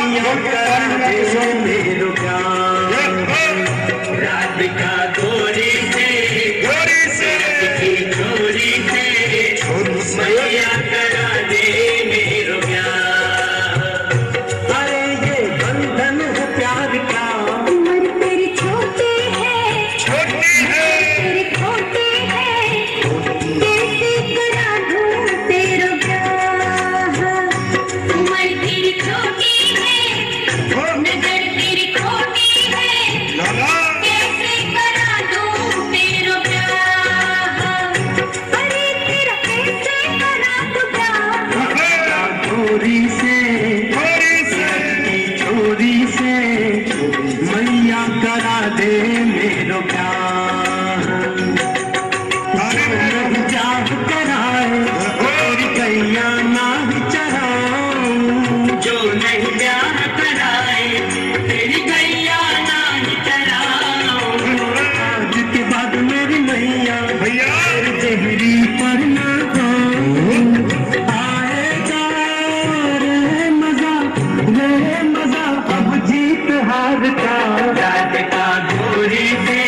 मैया करा दे मेरो प्यार। राधिका गोरी से चोरी से मैया करा दे मेरो प्यार। अरे ये बंधन है प्यार का, उम्र तेरी छोटी है, तेरी खोटी है, कैसे करा दूं तेरा प्यार। उम्र तेरी छोटी है, नजर तेरी खोटी है, कैसे करा दूं तेरा प्यार। अरे तेरा कैसे करा दूं प्यार। गोरी से चोरी से मैया करा दे मेरो प्यार। जाग कराए और कैया ना चराऊं, जो नहीं प्यार कराए तेरी कैया ना चराऊं। आज के बाद मेरी मैया देहरी पर ना आएगा रे मजा अब जीत हार का। राधिका गोरी से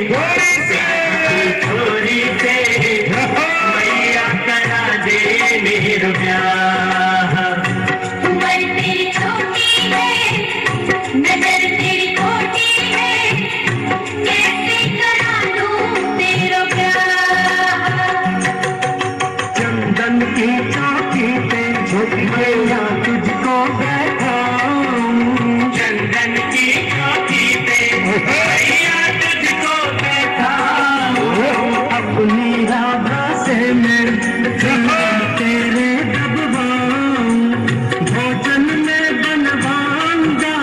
चोरी से मैया करा दे मेरो प्यार। उम्र तेरी छोटी है, नजर तेरी खोटी है, कैसे करा दूं तेरा प्यार। चंदन की चौकी पे मैया तुझको बैठाऊं, चंदन की चौकी पे मैया तुझको बैठाऊं। अपनी राधा से मैं तेरे दबवाऊं, भोजन में बनवाऊंगा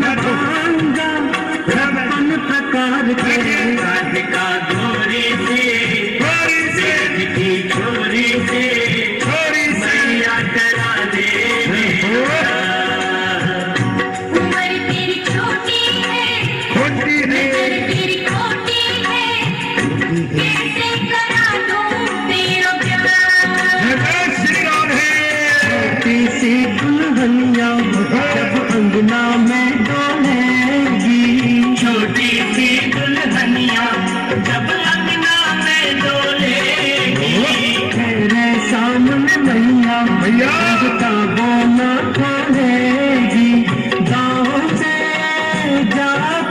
रतन प्रकार के। राधिका गोरी से चोरी से मैया करा दे मेरो प्यार। उम्र तेरी छोटी है, नजर तेरी खोटी है, कैसे करा दूं तेरा प्यार। छोटी सी दुल्हनिया जब अंगना में डोलेगी, छोटी सी दुल्हनिया जब अंगना में डोलेगी। तेरे सामने मैया किताबों न खोलेगी, गाँव से जा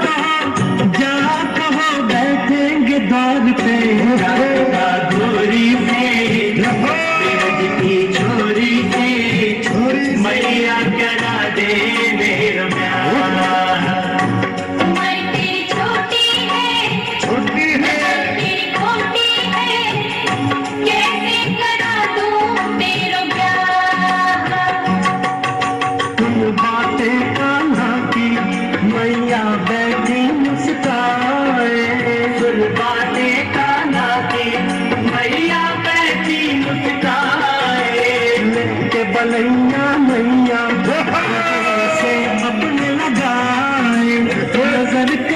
कहो बैठेंगे द्वार पे। राधिका गोरी से चोरी से मैया करा दे मेरो प्यार। उम्र तेरी छोटी है, नजर तेरी खोटी है, कैसे करा दूं तेरा प्यार। तुम बातें कान्हा की मैया बैठी मुस्काए, सुन बातें कान्हा की मैया बैठी मुस्काए। लेके बलैया मैया से अपने लगाए, नजर